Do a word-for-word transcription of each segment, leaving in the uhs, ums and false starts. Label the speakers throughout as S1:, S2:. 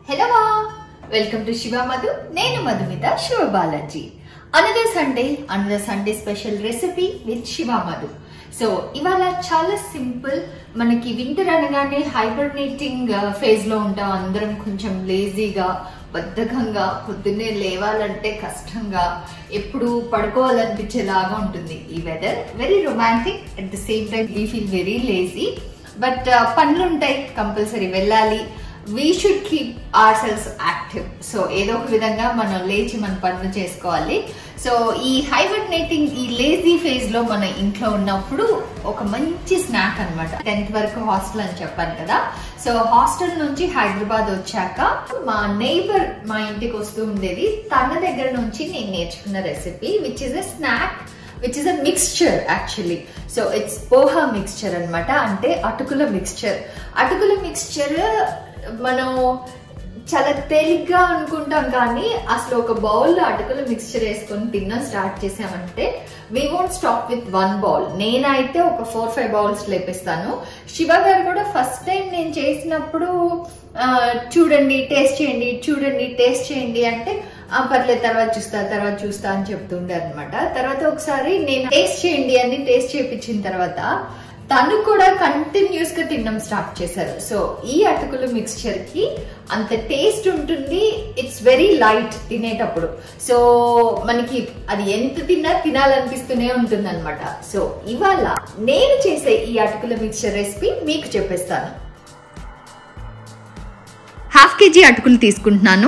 S1: Hello ma, welcome to SivaMadhu. Nenu Madhumita Shivabalaji. Another Sunday, another Sunday special recipe with SivaMadhu. So, ivala chala simple. Manaki winter anagane hibernating uh, phase lo unta andaram koncham lazy ga బద్ధకంగా పొద్దున్నే లేవాలంటే కష్టంగా ఎప్పుడు పడుకోవాలనిపించేలాగా ఉంటుంది ఈ weather. Very romantic, at the same time we feel very lazy. But పనులు ఉంటాయి, compulsory వెళ్ళాలి. We should keep our cells active. So ఏదో ఒక విధంగా మనం లేచి మన పనులు చేసుకోవాలి. సో ఈ హైబర్నేటింగ్ ఈ లేజీ ఫేజ్ లో మన ఇంట్లో ఉన్నప్పుడు ఒక మంచి స్నాక్ అనమాట. టెన్త్ వరకు హాస్టల్ అని చెప్పాను కదా. సో హాస్టల్ నుంచి హైదరాబాద్ వచ్చాక మా నైబర్ మా ఇంటికి వస్తూ ఉండేది. తన దగ్గర నుంచి నేను నేర్చుకున్న recipe which is a snack which is a mixture actually. So it's poha mixture అనమాట, అంటే అటుకుల మిక్స్చర్. అటుకుల మిక్స్చర్ మనం చాలా తేలిగ్గా అనుకుంటాం, కానీ అసలు ఒక బౌల్ అటుకుల మిక్స్చర్ వేసుకొని తిన్నా స్టార్ట్ చేసామంటే we won't stop with one bowl. నేనైతే ఒక ఫోర్ ఫైవ్ బౌల్స్ లేపిస్తాను. శివ గారు కూడా ఫస్ట్ టైం నేను చేసినప్పుడు చూడండి టేస్ట్ చేయండి చూడండి టేస్ట్ చేయండి అంటే పర్లేదు తర్వాత చూస్తా తర్వాత చూస్తా అని చెప్తుండే అనమాట. తర్వాత ఒకసారి నేను టేస్ట్ చేయండి అని టేస్ట్ చేయించిన తర్వాత తను కూడా కంటిన్యూస్ గా తినడం స్టార్ట్ చేశారు. సో ఈ అటుకుల మిక్స్చర్ కి అంత టేస్ట్ ఉంటుంది, ఇట్స్ వెరీ లైట్ తినేటప్పుడు. సో మనకి అది ఎంత తిన్నా తినాలనిపిస్తూనే ఉంటుంది అనమాట. సో ఇవాళ నేను చేసే ఈ అటుకుల మిక్స్చర్ రెసిపీ మీకు చెప్పేస్తాను. హాఫ్ కేజీ అటుకులు తీసుకుంటున్నాను.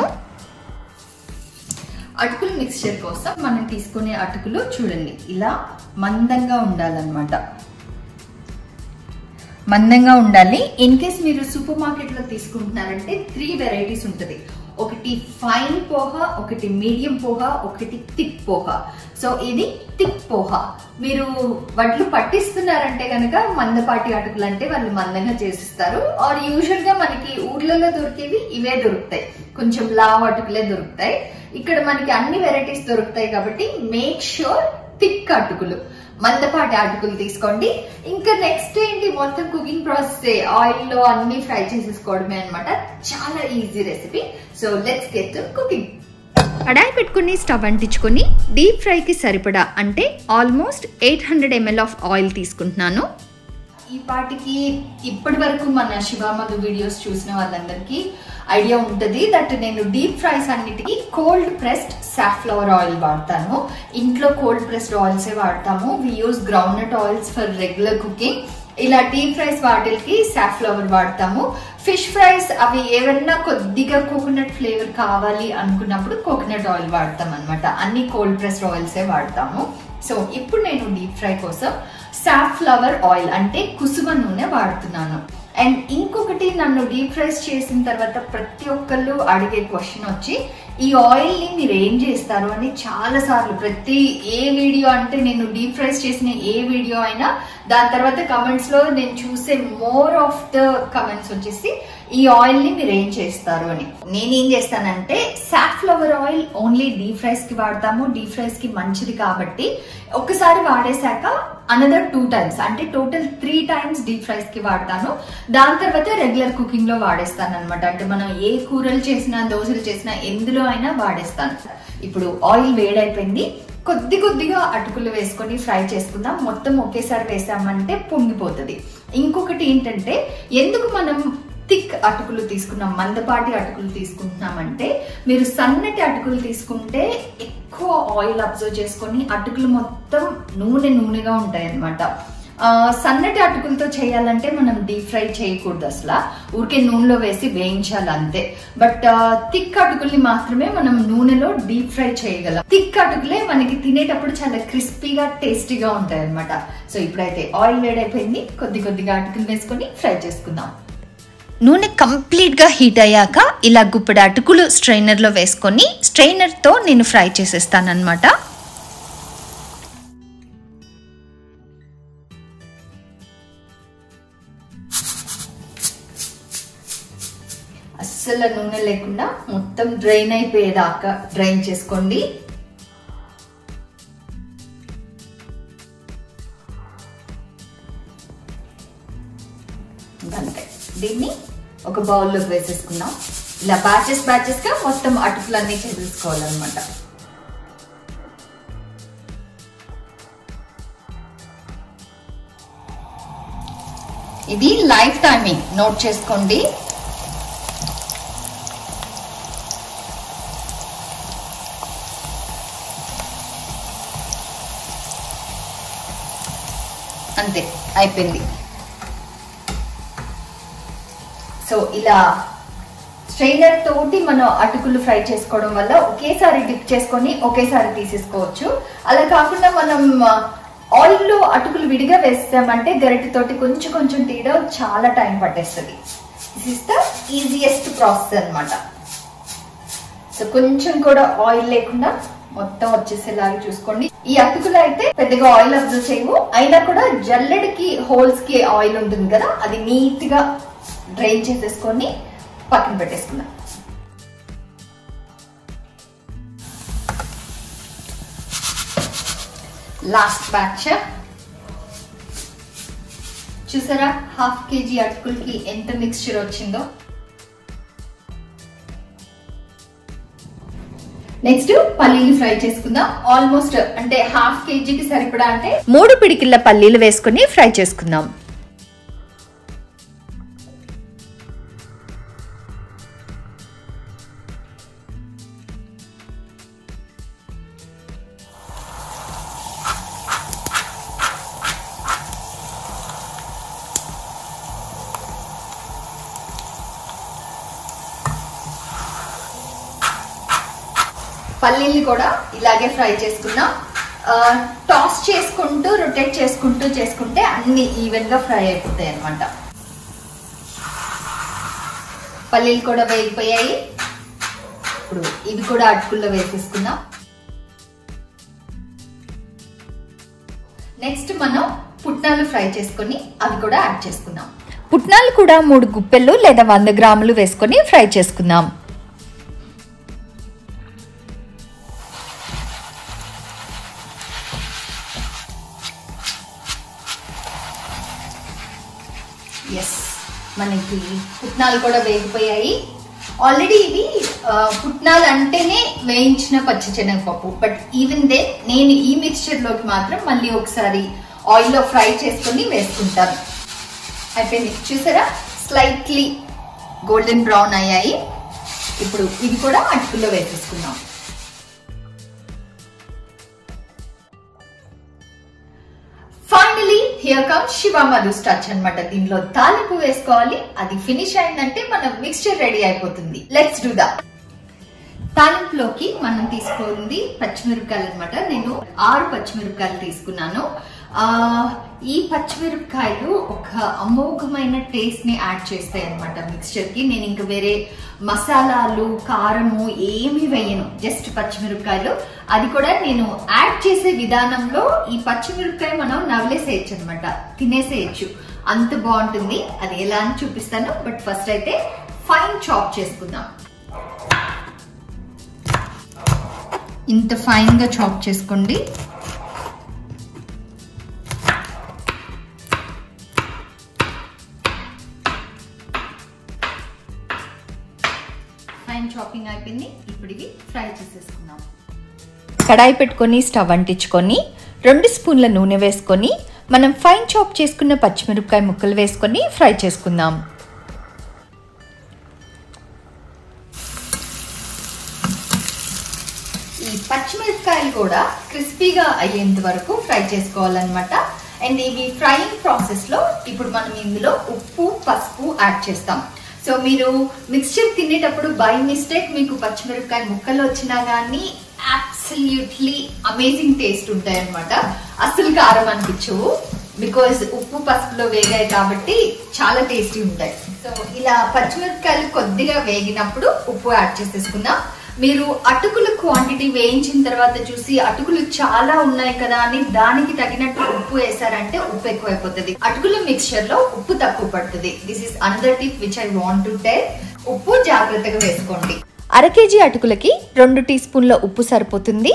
S1: అటుకుల మిక్స్చర్ కోసం మనం తీసుకునే అటుకులు చూడండి ఇలా మందంగా ఉండాలన్నమాట. మందంగా ఉండాలి. ఇన్ కేస్ మీరు సూపర్ మార్కెట్ లో తీసుకుంటున్నారంటే త్రీ వెరైటీస్ ఉంటుంది. ఒకటి ఫైన్ పోహా, ఒకటి మీడియం పోహా, ఒకటి థిక్ పోహా. సో ఇది థిక్ పోహా. మీరు వడ్లు పట్టిస్తున్నారంటే కనుక మందపాటి అటుకులు అంటే వాళ్ళు మందంగా చేసిస్తారు. ఆర్ యూజువల్ గా మనకి ఊర్లలో దొరికేవి ఇవే దొరుకుతాయి, కొంచెం లావ్ అటుకులే దొరుకుతాయి. ఇక్కడ మనకి అన్ని వెరైటీస్ దొరుకుతాయి కాబట్టి మేక్ ష్యూర్ థిక్ అటుకులు, మందపాటి అటుకులు తీసుకోండి. ఇంకా నెక్స్ట్ ఏంటి, మొత్తం కుకింగ్ ప్రాసెస్ ఆయిల్ లో అన్ని ఫ్రై చేసేసుకోవడమే అనమాట. చాలా easy recipe. So let's get to cooking. Kadai పెట్టుకుని స్టవ్ అంటించుకొని డీప్ ఫ్రైకి సరిపడా అంటే almost eight hundred ML of oil తీసుకుంటున్నాను. ఈ పాటికి ఇప్పటి వరకు మన శివామధు వీడియోస్ చూసిన వాళ్ళందరికీ ఐడియా ఉంటుంది దట్ నేను డీప్ ఫ్రైస్ అన్నిటికీ కోల్డ్ ప్రెస్డ్ సాఫ్లవర్ ఆయిల్ వాడతాను. ఇంట్లో కోల్డ్ ప్రెస్డ్ ఆయిల్సే వాడతాము. We use groundnut oils for regular cooking. ఇలా డీప్ ఫ్రైస్ వాటికి సాఫ్లవర్ వాడతాము. ఫిష్ ఫ్రైస్ అవి ఏమన్నా కొద్దిగా కోకోనట్ ఫ్లేవర్ కావాలి అనుకున్నప్పుడు కోకోనట్ ఆయిల్ వాడతాం అనమాట. అన్ని కోల్డ్ ప్రెస్డ్ ఆయిల్సే వాడతాము. సో ఇప్పుడు నేను డీప్ ఫ్రై కోసం సాఫ్లవర్ ఆయిల్ అంటే కుసుమ నూనె వాడుతున్నాను. అండ్ ఇంకొకటి, నన్ను డీప్ ఫ్రైస్ చేసిన తర్వాత ప్రతి ఒక్కళ్ళు అడిగే క్వశ్చన్ వచ్చి ఈ ఆయిల్ ని మీరు ఏం చేస్తారు అని చాలా సార్లు. ప్రతి ఏ వీడియో అంటే నేను డీప్ ఫ్రైస్ చేసిన ఏ వీడియో అయినా దాని తర్వాత కమెంట్స్ లో నేను చూసే మోర్ ఆఫ్ ద కమెంట్స్ వచ్చేసి ఈ ఆయిల్ ని మీరు ఏం చేస్తారు అని. నేనేం చేస్తానంటే safflower oil only deep fries కి వాడతాము. డీప్ ఫ్రైస్ కి మంచిది కాబట్టి ఒకసారి వాడేశాక అనదర్ టూ టైమ్స్ అంటే total three times deep fries కి వాడతాను. దాని తర్వాత రెగ్యులర్ కుకింగ్ లో వాడేస్తాను అనమాట. అంటే మనం ఏ కూరలు చేసినా దోశలు చేసినా ఎందులో అయినా వాడేస్తాను. ఇప్పుడు ఆయిల్ వేడైపోయింది. కొద్ది కొద్దిగా అటుకులు వేసుకొని ఫ్రై చేసుకుందాం. మొత్తం ఒకేసారి వేసామంటే పొంగిపోతుంది. ఇంకొకటి ఏంటంటే, ఎందుకు మనం థిక్ అటుకులు తీసుకున్నాం, మందపాటి అటుకులు తీసుకుంటున్నామంటే, మీరు సన్నటి అటుకులు తీసుకుంటే ఎక్కువ ఆయిల్ అబ్జర్వ్ చేసుకొని అటుకులు మొత్తం నూనె నూనెగా ఉంటాయి అనమాట. సన్నటి అటుకులతో చేయాలంటే మనం డీప్ ఫ్రై చేయకూడదు, అసలు ఊరికే నూనెలో వేసి వేయించాలి అంతే. బట్ థిక్ అటుకుల్ని మాత్రమే మనం నూనెలో డీప్ ఫ్రై చేయగలం. థిక్ అటుకులే మనకి తినేటప్పుడు చాలా క్రిస్పీగా టేస్టీగా ఉంటాయి అనమాట. సో ఇప్పుడైతే ఆయిల్ వేడైపోయింది, కొద్ది కొద్దిగా అటుకులు వేసుకొని ఫ్రై చేసుకుందాం. నూనె కంప్లీట్ గా హీట్ అయ్యాక ఇలా గుప్పెడు అటుకులు స్ట్రైనర్ లో వేసుకొని స్ట్రైనర్ తో నేను ఫ్రై చేసేస్తాను అనమాట. అస్సలు నూనె లేకుండా మొత్తం డ్రైన్ అయిపోయేదాకా డ్రైన్ చేసుకోండి. అంతే. దీన్ని ఒక బౌల్లోకి వేసేసుకుందాం. ఇలా బ్యాచెస్ బ్యాచెస్ గా మొత్తం అటుకులన్నీ చేసేసుకోవాలన్నమాట. ఇది లైఫ్ టైమింగ్ నోట్ చేసుకోండి. అంతే అయిపోయింది. సో ఇలా స్ట్రైనర్ తోటి మనం అటుకులు ఫ్రై చేసుకోవడం వల్ల ఒకేసారి డిప్ చేసుకొని ఒకేసారి తీసేసుకోవచ్చు. అలా కాకుండా మనం ఆయిల్ లో అటుకులు విడిగా వేస్తామంటే గరిటెతోటి కొంచెం కొంచెం తీయడం చాలా టైం పట్టేస్తుంది. This is the easiest process అన్నమాట. సో కొంచెం కూడా ఆయిల్ లేకుండా మొత్తం వచ్చేసేలాగా చూసుకోండి. ఈ అటుకులు అయితే పెద్దగా ఆయిల్ అబ్జర్వ్ చేయవు, అయినా కూడా జల్లెడికి హోల్స్ కి ఆయిల్ ఉంటుంది కదా, అది నీట్ గా డ్రైన్ చేసేసుకొని పక్కన పెట్టేసుకున్నాం. లాస్ట్ బ్యాచ్ చూసారా, హాఫ్ కేజీ అటుకులకి ఎంత మిక్స్చర్ వచ్చిందో. నెక్స్ట్ పల్లీలు ఫ్రై చేసుకుందాం. ఆల్మోస్ట్ అంటే హాఫ్ కేజీకి సరిపడా అంటే మూడు పిడికిళ్ళ పల్లీలు వేసుకుని ఫ్రై చేసుకుందాం. పల్లీల్ని కూడా ఇలాగే ఫ్రై చేసుకున్నాం. టాస్ చేసుకుంటూ రొటేట్ చేసుకుంటూ చేసుకుంటే అన్ని ఈవెన్ గా ఫ్రై అయిపోతాయి అన్నమాట. పల్లీలు కూడా వేగిపోయాయి. ఇప్పుడు ఇవి కూడా అటుకుల్లో వేసేసుకుందాం. నెక్స్ట్ మనం పుట్నాలు ఫ్రై చేసుకొని అవి కూడా యాడ్ చేసుకుందాం. పుట్నాలు కూడా మూడు గుప్పెళ్ళు లేదా వంద గ్రాములు వేసుకొని ఫ్రై చేసుకుందాం. ఎస్, మనకి పుట్నాలు కూడా వేగిపోయాయి. ఆల్రెడీ ఇవి పుట్నాలు అంటేనే వేయించిన పచ్చిశనగపప్పు, బట్ ఈవెన్ దే నేను ఈ మిక్స్చర్ లోకి మాత్రం మళ్ళీ ఒకసారి ఆయిల్ లో ఫ్రై చేసుకుని వేసుకుంటాను. అయిపోయింది చూసారా, స్లైట్లీ గోల్డెన్ బ్రౌన్ అయ్యాయి. ఇప్పుడు ఇవి కూడా అటుకుల్లో వేసేసుకుందాం. Finally here come SivaMadhu touch అన్నమాట. దీనిలో తాలింపు వేసుకోవాలి. అది ఫినిష్ అయిందంటే మన మిక్స్చర్ రెడీ అయిపోతుంది. Let's do that. తాలింపులోకి మనం తీసుకుంది పచ్చిమిరపకాయలు అనమాట. నేను ఆరు పచ్చిమిరపకాయలు తీసుకున్నాను. ఆ ఈ పచ్చిమిరపకాయలు ఒక అమోఘమైన టేస్ట్ ని యాడ్ చేస్తాయి అనమాట మిక్స్చర్ కి. నేను ఇంకా వేరే మసాలాలు కారము ఏమి వేయను, జస్ట్ పచ్చిమిరపకాయలు. అది కూడా నేను యాడ్ చేసే విధానంలో ఈ పచ్చిమిరపకాయ మనం నవలేసేయచ్చు అనమాట, తినేసేయచ్చు, అంత బాగుంటుంది. అది ఎలా అని చూపిస్తాను. బట్ ఫస్ట్ అయితే ఫైన్ చాప్ చేసుకుందాం. ఇంత ఫైన్ గా చాప్ చేసుకోండి. ఫైన్ చాపింగ్ అయిపోయింది. ఇప్పుడు ఇవి ఫ్రై చేసేసుకుందాం. కడాయి పెట్టుకొని స్టవ్ అంటించుకొని రెండు స్పూన్ల నూనె వేసుకొని మనం ఫైన్ చాప్ చేసుకున్న పచ్చిమిరపకాయ ముక్కలు వేసుకొని ఫ్రై చేసుకుందాం. ఈ పచ్చిమిరపకాయలు కూడా క్రిస్పీగా అయ్యేంత వరకు ఫ్రై చేసుకోవాలన్నమాట. అండ్ ఇవి ఫ్రైయింగ్ ప్రాసెస్ లో ఇప్పుడు మనం ఇందులో ఉప్పు పసుపు యాడ్ చేస్తాం. సో మీరు మిక్స్చర్ తినేటప్పుడు బై మిస్టేక్ మీకు పచ్చిమిరపకాయ ముక్కలు వచ్చినా కానీ అబ్సల్యూట్లీ అమేజింగ్ టేస్ట్ ఉంటాయి అనమాట. అసలు కారం అనిపించవు, బికాజ్ ఉప్పు పసుపులో వేగాయి కాబట్టి చాలా టేస్టీ ఉంటాయి. సో ఇలా పచ్చిమిరపకాయలు కొద్దిగా వేగినప్పుడు ఉప్పు యాడ్ చేసేసుకుందాం. మీరు అటుకుల క్వాంటిటీ వేయించిన తర్వాత చూసి అటుకులు చాలా ఉన్నాయి కదా అని దానికి తగినట్టు ఉప్పు వేసారంటే ఉప్పు ఎక్కువైపోతుంది. అటుకుల మిక్స్చర్ లో ఉప్పు తక్కువ పడుతుంది. This is another tip which I want to tell. ఉప్పు జాగ్రత్తగా వేసుకోండి. అర కేజీ అటుకులకి రెండు టీ స్పూన్ల ఉప్పు సరిపోతుంది.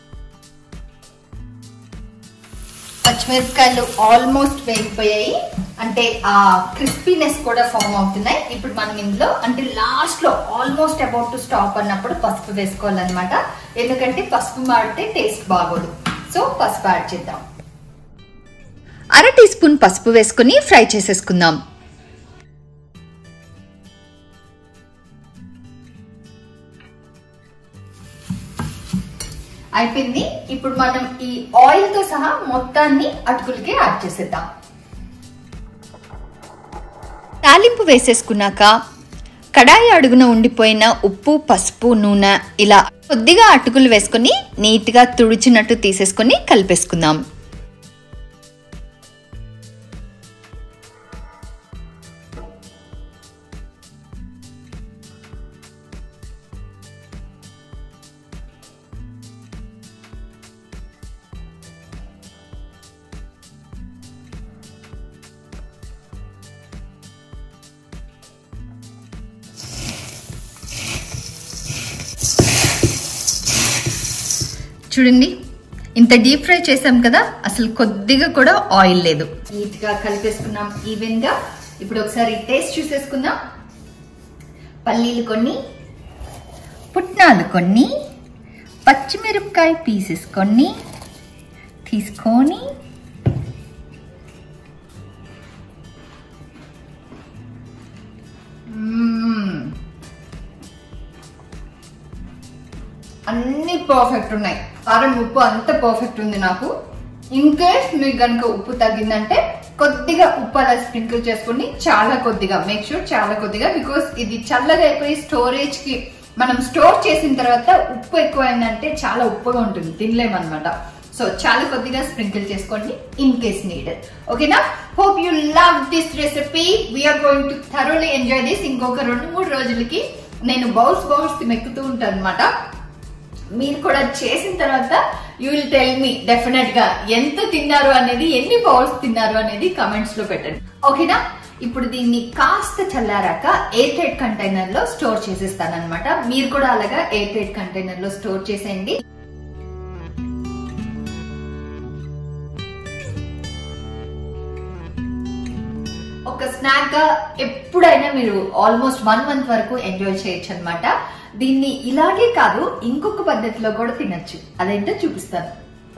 S1: పచ్చిమిరపకాయలు ఆల్మోస్ట్ వేగిపోయాయి. అంటే ఆ క్రిస్పీనెస్ కూడా ఫామ్ అవుతున్నాయి. ఇప్పుడు మనం ఇందులో అంటే లాస్ట్ లో ఆల్మోస్ట్ అబౌట్ టు స్టాప్ అన్నప్పుడు పసుపు వేసుకోవాలన్నమాట. ఎందుకంటే పసుపు మాడితే టేస్ట్ బాగోదు. సో పసుపు యాడ్ చేద్దాం. అర టీ స్పూన్ పసుపు వేసుకుని ఫ్రై చేసేసుకుందాం. అయిపోయింది. ఇప్పుడు మనం ఈ ఆయిల్ తో సహా మొత్తాన్ని అటుకులకి యాడ్ చేసేద్దాం. తాలింపు వేసేసుకున్నాక కడాయి అడుగున ఉండిపోయిన ఉప్పు, పసుపు, నూనె ఇలా కొద్దిగా అటుకులు వేసుకుని నీట్గా తుడిచినట్టు తీసేసుకుని కలిపేసుకుందాం. చూడండి, ఇంత డీప్ ఫ్రై చేసాం కదా, అసలు కొద్దిగా కూడా ఆయిల్ లేదు. నీట్ గా కలిపేసుకున్నాం ఈవెన్ గా. ఇప్పుడు ఒకసారి టేస్ట్ చూసేసుకుందాం. పల్లీలు కొన్ని, పుట్నాలు కొన్ని, పచ్చిమిరపకాయ పీసెస్ కొన్ని తీసుకొని అన్ని పర్ఫెక్ట్ ఉన్నాయి. కారం, ఉప్పు అంత పర్ఫెక్ట్ ఉంది నాకు. ఇన్ కేస్ మీకు కనుక ఉప్పు తగ్గిందంటే కొద్దిగా ఉప్పు అలా స్ప్రింకిల్ చేసుకోండి. చాలా కొద్దిగా, మేక్ షూర్ చాలా కొద్దిగా. బికాస్ ఇది చల్లగా అయిపోయి స్టోరేజ్ కి మనం స్టోర్ చేసిన తర్వాత ఉప్పు ఎక్కువైందంటే చాలా ఉప్పుగా ఉంటుంది, తినలేమన్నమాట. సో చాలా కొద్దిగా స్ప్రింకిల్ చేసుకోండి ఇన్ కేస్ నీడెడ్. ఓకేనా? Hope you love this recipe. We're going to thoroughly enjoy this. ఇంకొక రెండు మూడు రోజులకి నేను బౌల్స్ బౌల్స్ మెక్కుతూ ఉంటాను అనమాట. మీరు కూడా చేసిన తర్వాత you will tell me definite గా ఎంత తిన్నారు అనేది, ఎన్ని బౌల్స్ తిన్నారు అనేది కమెంట్స్ లో పెట్టండి. ఓకేనా? ఇప్పుడు దీన్ని కాస్త చల్లారాక ఎయిర్ టైట్ కంటైనర్ లో స్టోర్ చేసేస్తాను అనమాట. మీరు కూడా అలాగా ఎయిర్ టైట్ కంటైనర్ లో స్టోర్ చేసేయండి. ఒక స్నాక్ గా ఎప్పుడైనా మీరు ఆల్మోస్ట్ వన్ మంత్ వరకు ఎంజాయ్ చేయొచ్చు అనమాట. దీన్ని ఇలాగే కాదు, ఇంకొక పద్ధతిలో కూడా తినచ్చు. అదేంటో చూపిస్తాను.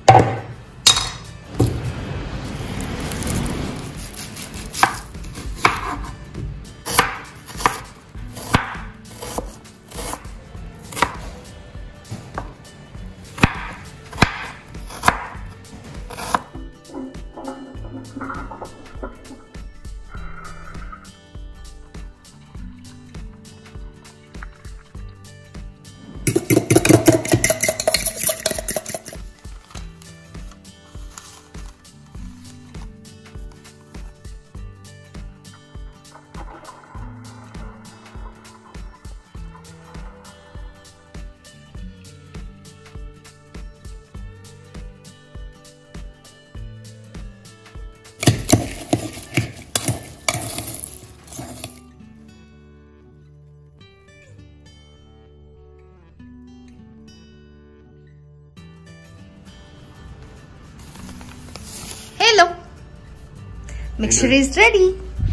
S1: Mixture is ready.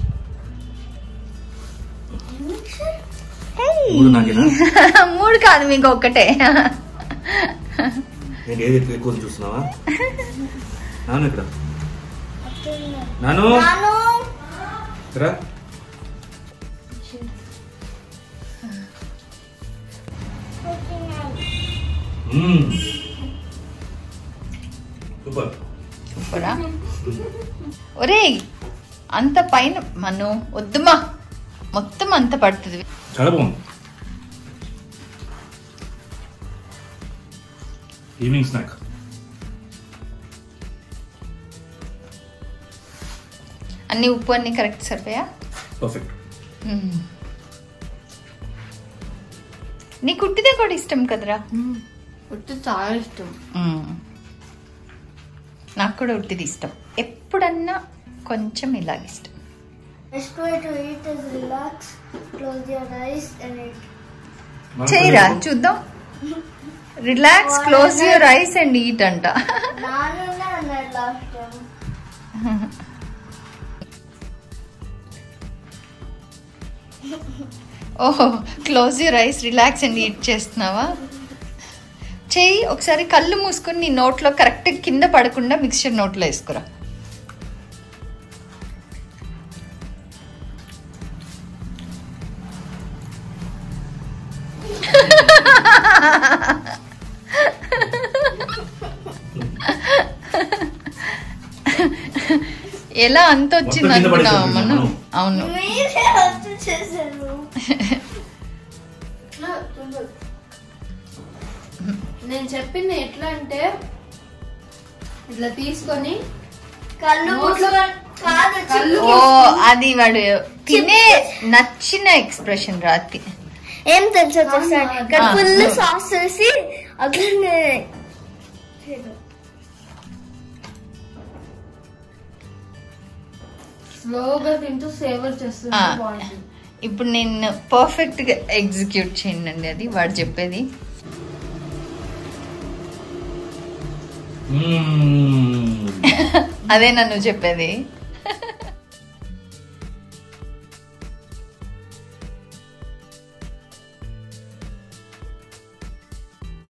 S1: Hey. మూడు నాకేనా? మూడు కాదు, మీకు ఒక్కటే. నేను ఏది ఎక్కువ చూస్తున్నావా? నాను ఇక్కడ. నాను. నాను. రా. మ్మ్. సూపర్. సూపరా? ఒరే, అంత పైన మను వద్దుమా, మొత్తం అంత పడుతుంది. చాలా బాగుంది. Evening snack. అన్ని ఉప్పు అన్ని కరెక్ట్ సరిపోయా? పర్ఫెక్ట్. నీకు ఉట్టిదే కూడా ఇష్టం కదరా? ఉట్టి చాలా ఇష్టం. నాకు కూడా ఉట్టిది ఇష్టం. ఎప్పుడన్నా కొంచెం ఇలాగ ఇష్టం. చేయరా చూద్దాం. Relax, close your eyes and eat అంట. ఓహో close your eyes relax and eat చేస్తున్నావా? చెయ్యి ఒకసారి కళ్ళు మూసుకొని నీ నోట్లో కరెక్ట్ కింద పడకుండా మిక్స్చర్ నోట్లో వేసుకురా. ఎలా అంత వచ్చింది అనుకున్నావా మనం? అవును
S2: నేను చెప్పింది ఎట్లా అంటే ఇట్లా తీసుకొని
S1: ఓ అది వాడు తినే నచ్చిన ఎక్స్ప్రెషన్ రాత్రి
S3: ఏం తెలుసు ఇక్కడ ఫుల్ సాస్ వేసి అక్కడ
S2: స్లోగా తింటూ సేవర్ చేస్తుంది బాగుంటుంది.
S1: ఇప్పుడు నేను పర్ఫెక్ట్ గా ఎగ్జిక్యూట్ చేయండి అది వాడు చెప్పేది. అదే నన్ను చెప్పేది.